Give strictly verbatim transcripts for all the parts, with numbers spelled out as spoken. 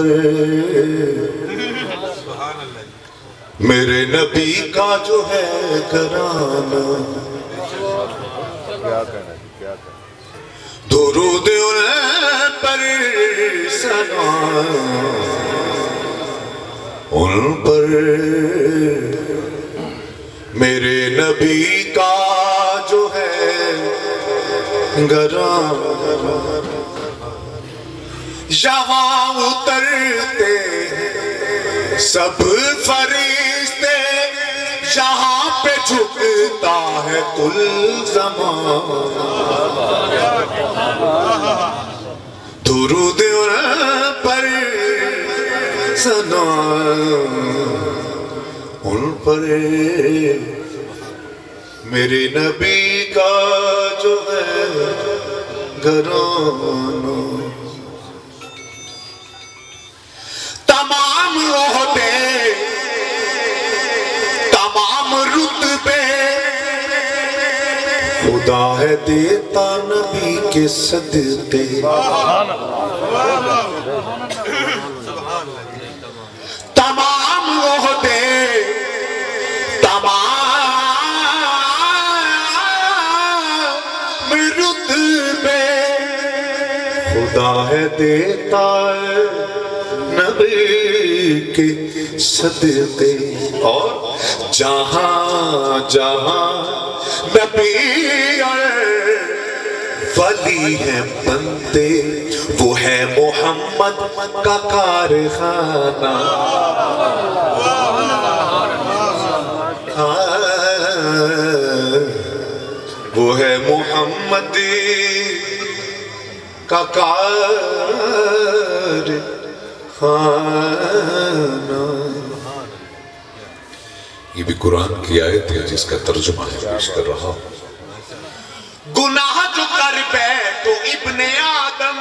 میرے نبی کا جو ہے گھرانہ درود ان پر سلام ان پر میرے نبی کا جو ہے گھرانہ یہاں اترتے سب فرشتے یہاں پہ جھکتا ہے کل زمان درود ان پر سلام ان پر میرے نبی کا جو ہے گھرانہ تمام عہدے تمام رتبے خدا ہے دیتا نبی کے صدقے تمام عہدے تمام رتبے خدا ہے دیتا نبی کے صدقے اور جہاں جہاں نبی ولی ہیں بنتے وہ ہے محمد کا کارخانہ وہ ہے محمد کا کارخانہ یہ بھی قرآن کی آیت ہے جس کا ترجمہ ہے پیش کر رہا ہوں گناہ جو کر بیٹھو ابن آدم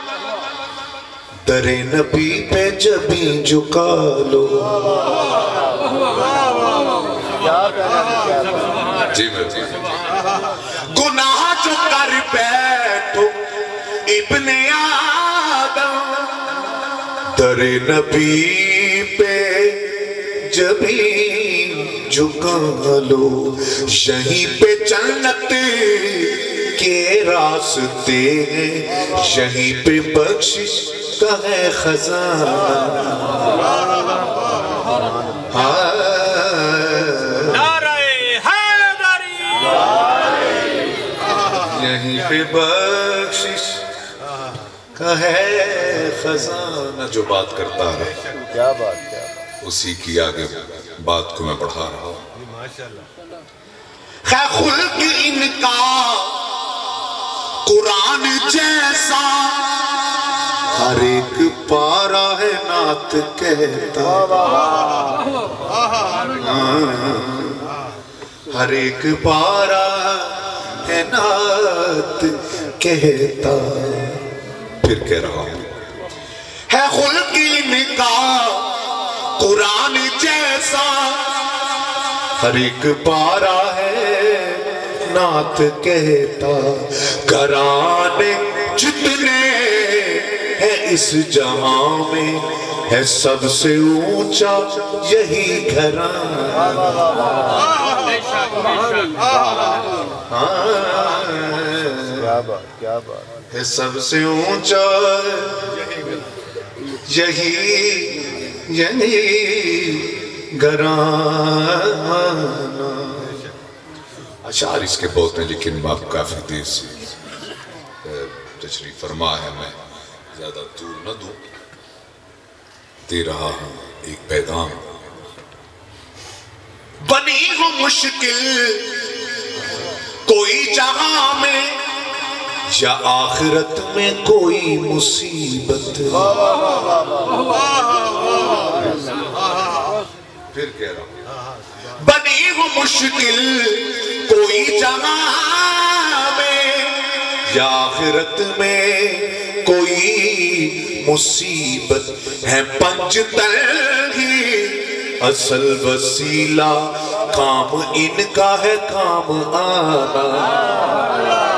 در نبی پہ جبیں جھکا لو جی میں گناہ جو کر بیٹھو ابن آدم در نبی پہ جبیں جھکا لو یہیں پہ جنت کے راستے ہیں یہیں پہ بخشش کا ہے خزانہ نعرہ حیدری یہیں پہ بخشش کا ہے خزانہ جو بات کرتا ہے کیا بات کیا اسی کی آگے بات کو میں بڑھا رہا ہوں خیر خلق ان کا قرآن جیسا ہر ایک پارا ہے نعت کہتا ہر ایک پارا ہے نعت کہتا پھر کہہ رہا ہوں ہے خلق ان کا قرآن جیسا ہر ایک پارا ہے نعت کہتا گھرانے جتنے ہیں اس جہاں میں ہے سب سے اونچا یہی گھرانہ ہے سب سے اونچا یہی یعنی گھرانہ اشعار اس کے بہت ہیں لیکن باپ کافی دیر سے تشریف فرما ہے میں زیادہ دور نہ دوں دے رہا ہوں ایک پیغام بنی ہو مشکل کوئی جہاں میں یا آخرت میں کوئی مصیبت پھر کہہ رہا ہوں بنی ہو مشکل کوئی جہاں میں یا آخرت میں کوئی مصیبت ہے پنج تلہی اصل وسیلہ کام ان کا ہے کام آنا